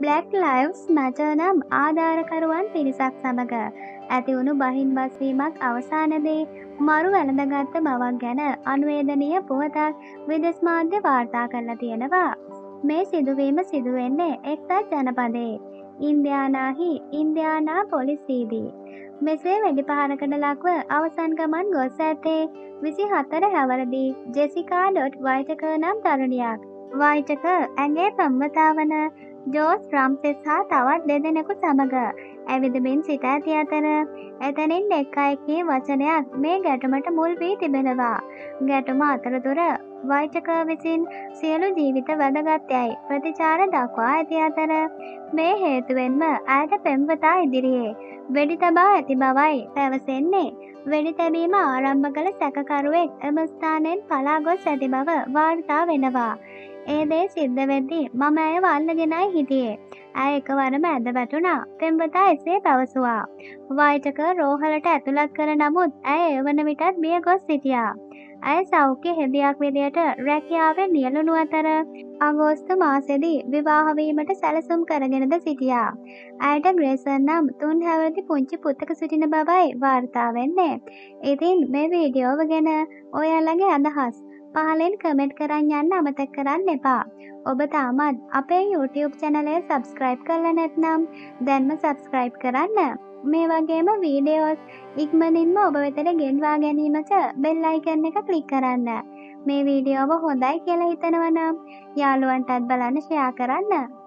Black Lives Matter නම් ආධාරකරුවන් පිරිසක් සමග ඇතිවුණු බහින්බස් වීමක් අවසානයේ මරු වැළඳගත් බවක් ගැන අනුවේදනීය පුවතක් විදෙස් මාධ්‍ය වාර්තා කරලා තියෙනවා. මේ සිදුවීම සිදුවෙන්නේ එක්සත් ජනපදයේ ඉන්දියානාහි ඉන්දියානා පොලිසියේදී. මෙසේ වෙඩිපහරකට ලක්ව අවසන් ගමන් ගොස් ඇත්තේ 24 හැවරදී ජෙසිකා වයිටක නම් තරුණියක්. වයිටක ඇගේ පෙම්වතා වන ජෝස් රම්සෙස් හා තවත් දෙදෙනෙකු සමග ඇවිදමින් සිට ඇති අතර එතනින් එක් අයෙක්ගේ වචනයක් මේ ගැටුමට මුල් වී තිබෙනවා. ගැටුම අතරතුර වයිටක විසින් සියලු ජීවිත වැදගත් යයි ප්‍රතිචාර දක්වා ඇති අතර මේ හේතුවෙන්ම ඇයට පෙම්වතා ඉදිරියේ වෙඩි තබා ඇති බවයි පැවසෙන්නේ. වෙඩි තැබීම ආරම්භ කළ සැකකරුවෙක් එම ස්ථානයෙන් පලා ගොස් ඇති බව වාර්තා වෙනවා. ඒ දේ සිද්ධ වෙද්දී මම ඇයව අල්ලගෙනයි හිටියේ. ඇය එකවරම ඇද වැටුණා. පෙම්වතා එසේ පැවසුවා. වයිටක රෝහලට ඇතුළත් කර නමුත් ඇය එවන විටත් බිය ගොස් සිටියා. ඇය සෞඛ්‍ය හෙදියක් විදියට රැකියාවෙන් නියැලුණු අතර අගෝස්තු මාසෙදී විවාහ වීමට සැලසුම් කරගෙනද සිටියා. ඇයට ග්‍රේසන් නම් 3 හැවිරිදි පුංචි පුතෙකු සිටින බවයි වාර්තා වෙන්නේ. ඉතින් මේ වීඩියෝව ගැන ඔයාලගේ අදහස් පහලෙන් කමෙන්ට් කරන් යන්න අමතක කරන්න එපා. ඔබ තාමත් අපේ YouTube channel එක subscribe කරලා නැත්නම් දැන්ම subscribe කරන්න. මේ වගේම වීඩියෝස් ඉක්මනින්ම ඔබ වෙතට ගෙන්වා ගැනීමට bell icon එක click කරන්න. මේ වීඩියෝව හොඳයි කියලා හිතනවා නම් යාළුවන්ටත් බලන්න share කරන්න.